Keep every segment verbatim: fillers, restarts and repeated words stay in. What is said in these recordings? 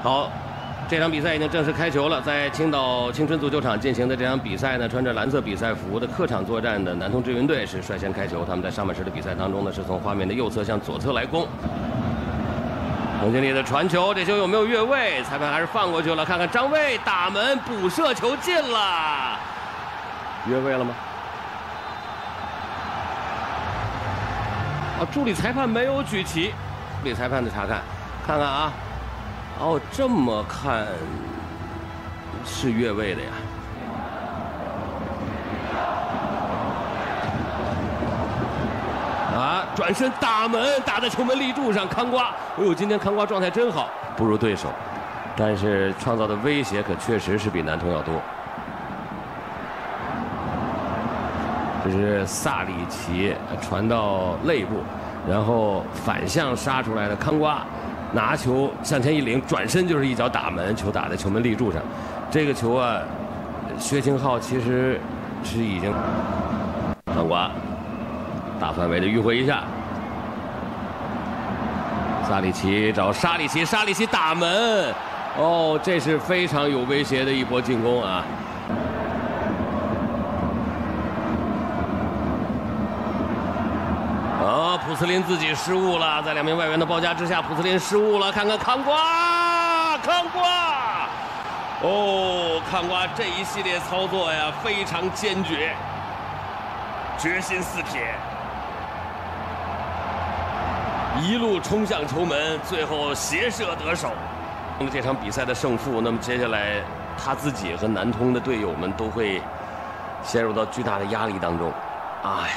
好，这场比赛已经正式开球了，在青岛青春足球场进行的这场比赛呢，穿着蓝色比赛服的客场作战的南通志云队是率先开球。他们在上半时的比赛当中呢，是从画面的右侧向左侧来攻。洪经理的传球，这球有没有越位？裁判还是放过去了。看看张卫打门补射，球进了，越位了吗？啊，助理裁判没有举旗。助理裁判的查看，看看啊，哦，这么看是越位的呀。啊，转身打门，打在球门立柱上，康瓜，哎呦，今天康瓜状态真好，不如对手，但是创造的威胁可确实是比南通要多。这是萨里奇传到肋部，然后反向杀出来的康瓜，拿球向前一领，转身就是一脚打门，球打在球门立柱上。这个球啊，薛清浩其实是已经康瓜。大范围的迂回一下，萨里奇找沙里奇，沙里奇打门，哦，这是非常有威胁的一波进攻啊！啊，普斯林自己失误了，在两名外援的包夹之下，普斯林失误了。看看康瓜，康瓜，哦，康瓜这一系列操作呀，非常坚决，决心似铁。一路冲向球门，最后斜射得手。这场比赛的胜负，那么接下来他自己和南通的队友们都会陷入到巨大的压力当中。哎，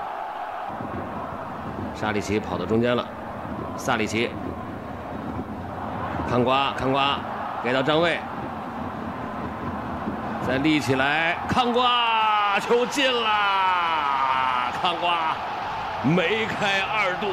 沙里奇跑到中间了，萨里奇，康瓜，康瓜给到张卫，再立起来，康瓜，球进了，康瓜梅开二度。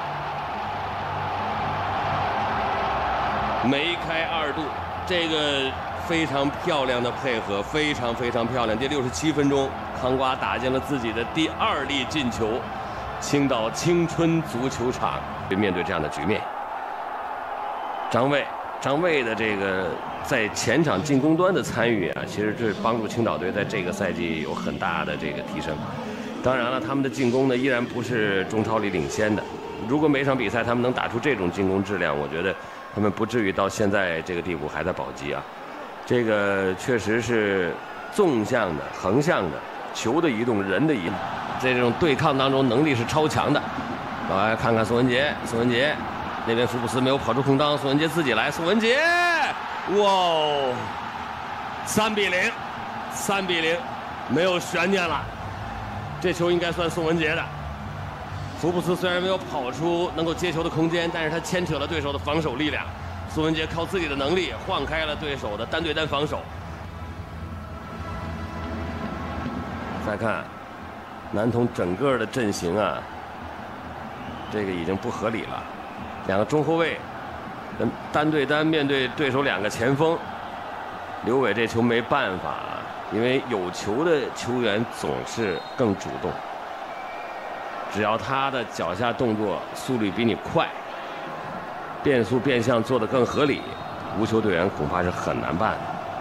梅开二度，这个非常漂亮的配合，非常非常漂亮。第六十七分钟，康瓜打进了自己的第二粒进球，青岛青春足球场面对这样的局面。张卫，张卫的这个在前场进攻端的参与啊，其实这帮助青岛队在这个赛季有很大的这个提升。当然了，他们的进攻呢依然不是中超里领先的。如果每场比赛他们能打出这种进攻质量，我觉得他们不至于到现在这个地步还在保级啊。这个确实是纵向的、横向的，球的移动、人的移动，在这种对抗当中能力是超强的。来看看宋文杰，宋文杰那边福布斯没有跑出空当，宋文杰自己来，宋文杰，哇哦，三比零，三比零，没有悬念了，这球应该算宋文杰的。福布斯虽然没有跑出能够接球的空间，但是他牵扯了对手的防守力量。苏文杰靠自己的能力晃开了对手的单对单防守。再看南通整个的阵型啊，这个已经不合理了。两个中后卫单对单面对对手两个前锋，刘伟这球没办法，因为有球的球员总是更主动。只要他的脚下动作速率比你快，变速变向做得更合理，无球队员恐怕是很难办的。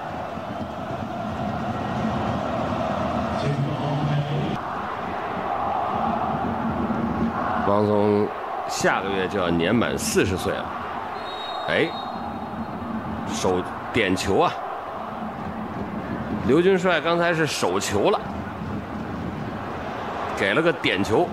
王松下个月就要年满四十岁了，哎，手点球啊！刘军帅刚才是手球了，给了个点球。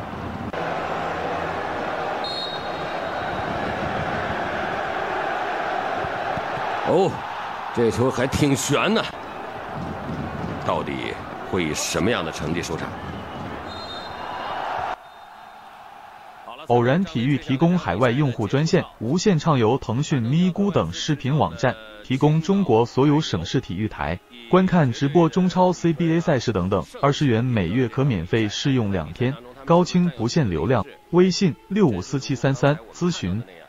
哦，这个球还挺悬呢，到底会以什么样的成绩收场？ 偶然体育提供海外用户专线，无限畅游腾讯、咪咕等视频网站，提供中国所有省市体育台观看直播中超 C B A 赛事等等，二十元每月可免费试用两天，高清不限流量。微信六五四七三三咨询。